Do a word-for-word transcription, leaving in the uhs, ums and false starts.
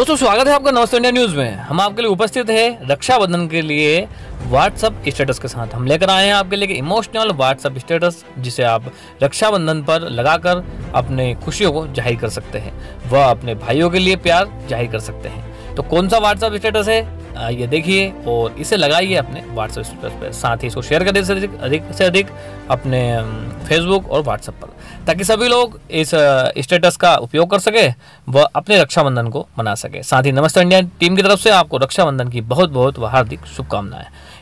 दोस्तों स्वागत है आपका नमस्ते इंडिया न्यूज में। हम आपके लिए उपस्थित है रक्षाबंधन के लिए व्हाट्सएप स्टेटस के साथ। हम लेकर आए हैं आपके लिए इमोशनल व्हाट्सएप स्टेटस, जिसे आप रक्षाबंधन पर लगाकर अपने खुशियों को जाहिर कर सकते हैं, वह अपने भाइयों के लिए प्यार जाहिर कर सकते हैं। तो कौन सा व्हाट्सएप स्टेटस है ये देखिए और इसे लगाइए अपने व्हाट्सएप स्टेटस पर। साथ ही इसको शेयर करें से अधिक से अधिक अपने फेसबुक और व्हाट्सएप पर, ताकि सभी लोग इस स्टेटस का उपयोग कर सके, वह अपने रक्षाबंधन को मना सके। साथ ही नमस्ते इंडिया टीम की तरफ से आपको रक्षाबंधन की बहुत बहुत हार्दिक शुभकामनाएं।